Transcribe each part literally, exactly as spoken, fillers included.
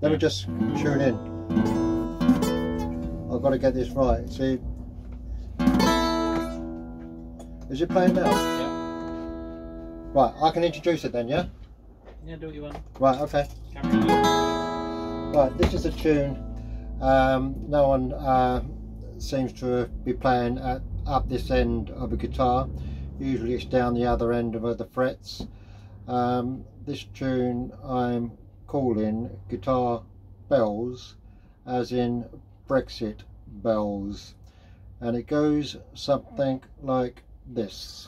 Let yeah. me just tune in. I've got to get this right. See, is it playing now? Yeah. Right, I can introduce it then, yeah? Yeah, do what you want. Right, okay. Right, this is a tune. Um, no one uh, seems to be playing at up this end of a guitar. Usually it's down the other end of the frets. Um, this tune I'm calling Guitar Bells, as in Brexit bells, and it goes something like this.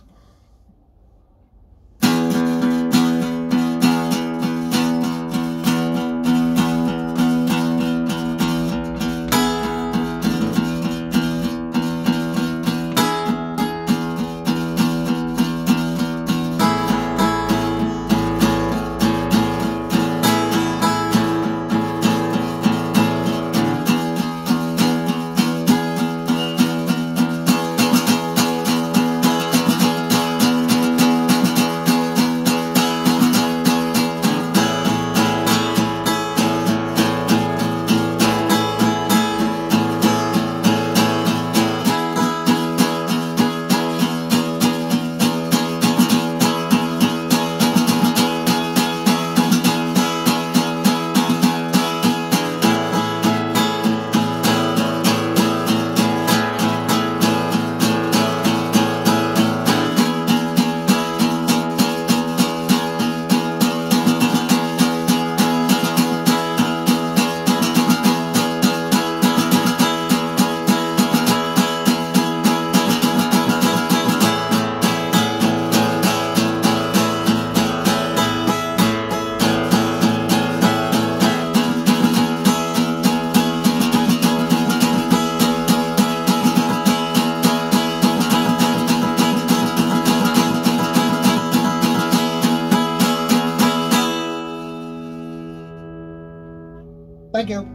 Thank you.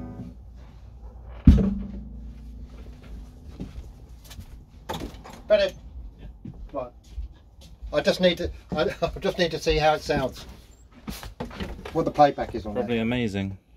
Ready? Yeah. Right. I just need to. I, I just need to see how it sounds. What the playback is on. Probably there. Amazing.